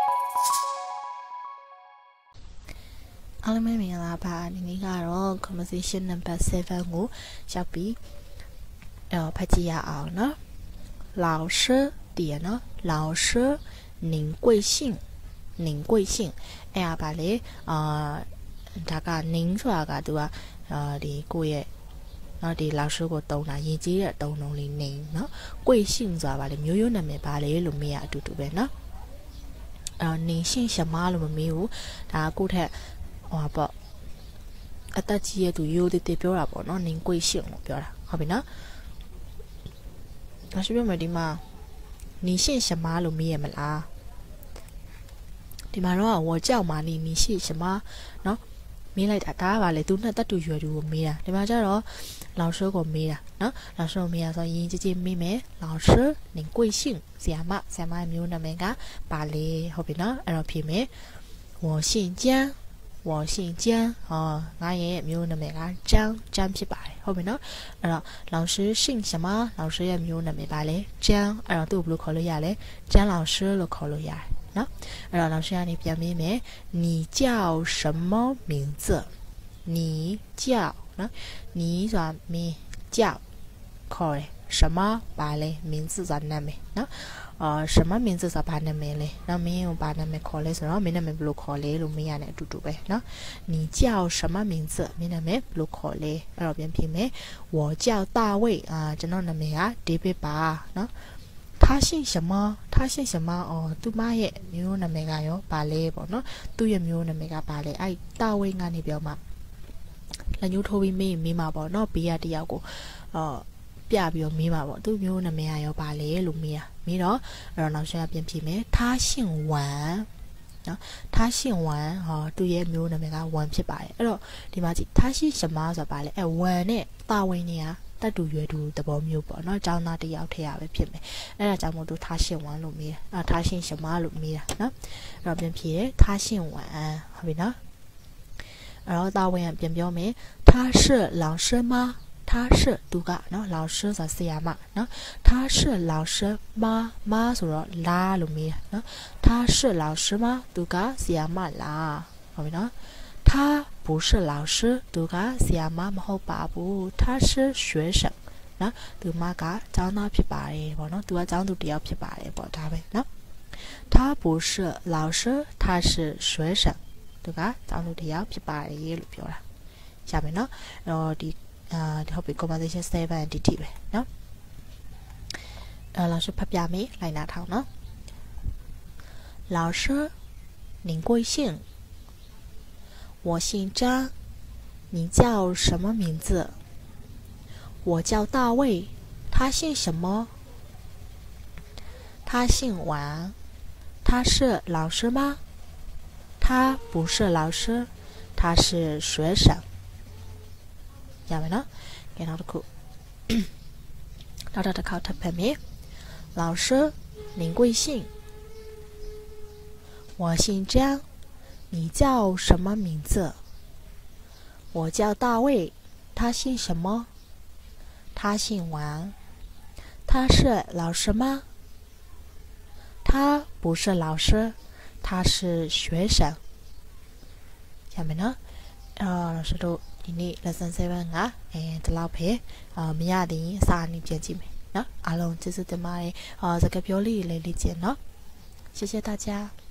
အားလုံးပဲမင်္ဂလာပါဒီနေ့ကတော့ conversation number 7ကိုရောက်ပြီးဖတ်ကြည့်ရအောင်နော်老师点နော်老师您贵姓您贵姓အဲ့ဒါပါလေဒါက您ဆိုတာကသူကဒီကိုယ့်ရဲ့နော်ဒီ老师ကိုတုံးတာရည်ကြီးတဲ့တုံးလုံးလေး您နော်贵姓ဆိုတာပါလေမျိုးရိုးနာမည်ပါလေလို့မေးရအတူတူပဲနော်您姓什么လို့မမေးဘူးဒါကိုယ့်ထက်ဟောပေါ့အသက်ကြီးရဲ့သူရိုးသေးသေးပြောတာပေါ့နော်您贵姓လို့ပြောတာဟုတ်ပြီနော်ဒါရှိပြမယ်ဒီမှာ你姓什么လို့မေးရမလားဒီမှာတော့我叫嘛你姓什么နော်မေးလိုက်တာဒါကပါလေသူနဲ့တက်တူရွယ်သူကိုမေးတာဒီမှာကျတော့老师ကိုမေးတာနော်老师ကိုမေးရဆိုရင်ကြည်ကြည်မေးမယ်老师您贵姓ဆရာမရဲ့မျိုးနာမည်ကပါလေဟုတ်ပြီနော်အဲ့တော့ဖြေမယ်我姓江我姓江ငါရဲ့မျိုးနာမည်က张ဖြစ်ပါတယ်ဟုတ်ပြီနော်အဲ့တော့老师姓什么老师ရဲ့မျိုးနာမည်ပါလေ张အဲ့တော့သူ့ဘယ်လိုခေါ်လို့ရလဲ张老师လို့ခေါ်လို့ရတယ်နော်အဲ့တော့老师ကနေပြန်မေးမယ်你叫什么名字你叫နော်你ဆိုတာမင်း叫ခေါ်တယ်什么ပါလဲ名字ဆိုတာနာမည်နော်什么名字ဆိုတာဘာနာမည်လဲနော်မင်းကိုဘာနာမည်ခေါ်လဲဆိုတော့မင်းနာမည်ဘယ်လိုခေါ်လဲလို့မေးရတဲ့အတူတူပဲနော်你叫什么名字မင်းနာမည်ဘယ်လိုခေါ်လဲအဲ့တော့ပြန်ဖြေမယ်我叫大卫ကျွန်တော်နာမည်က David ပါနော်他姓什么他姓什么သူမရဲ့မျိုးနာမည်ကရောဘာလဲပေါ့နော်သူ့ရဲ့မျိုးနာမည်ကဘာလဲအဲ့大卫ကနေပြောမှလက်ညှိုးထိုးပြီးမေးမှာပေါ့နော်ဘေးကတယောက်ကိုပြပြီးတော့မေးမှာပေါ့သူမျိုးနာမည်ရောပါလေလို့မေးတော့အဲ့တော့နောက်ဆက်ပြန်ဖြေမယ်他姓王နော်他姓王သူရဲ့မျိုးနာမည်က王ဖြစ်ပါတယ်အဲ့တော့ဒီမှာကြည့်他姓什么ဆိုတာပါလေအဲ့王နဲ့တာဝင်းနေကတတ်တူရွယ်တူသဘောမျိုးပေါ့နော်ကျောင်းသားတစ်ယောက်ထည့်ရပဲဖြစ်မယ်အဲ့ဒါကြောင့်မို့သူ他姓王လို့မေးတာ他姓什么လို့မေးတာနော်အဲ့တော့ပြန်ဖြေတယ်他姓王ဟုတ်ပြီနော်အဲ့တော့တာဝင်းကပြန်ပြောမယ်他是老师吗他是သူကနော်老师ဆိုဆရာမနော်他是老师吗ဆိုတော့လာလို့မေးတာနော်他是老师吗သူကဆရာမလားဟုတ်ပြီနော်他不是老师သူကဆရာမမဟုတ်ပါဘူး他是学生နော်သူမကကျောင်းသားဖြစ်ပါတယ်ပေါ့နော်သူကကျောင်းသူတစ်ယောက်ဖြစ်ပါတယ်ပေါ့ဒါပဲနော်他不是老师他是学生သူကကျောင်းသူတစ်ယောက်ဖြစ်ပါတယ်လို့ပြောတာရမယ်နော်ဒီဟုတ်ပြီ conversation 7ဒီတိပဲเนาะ老师ဖတ်ပြမယ်လိုက်နာထောင်เนาะ老师您贵姓我姓张你叫什么名字我叫大卫他姓什么他姓王他是老师吗他不是老师他是学生ရမယ်နော်ကဲနောက်တစ်ခုနောက်တစ်ခါထပ်ဖတ်မယ်老师您贵姓我姓张你叫什么名字我叫大卫他姓什么他姓王他是老师吗他不是老师他是学生ရမယ်နော်老师တို့ဒီနေ့ lesson 7ကဒီလောက်ပဲမရသေးရင်စာအနည်းပြန်ကြည့်မယ်เนาะအားလုံးကျေးဇူးတင်ပါတယ်စကားပြောလေးလေးလေ့ကျင့်เนาะ谢谢大家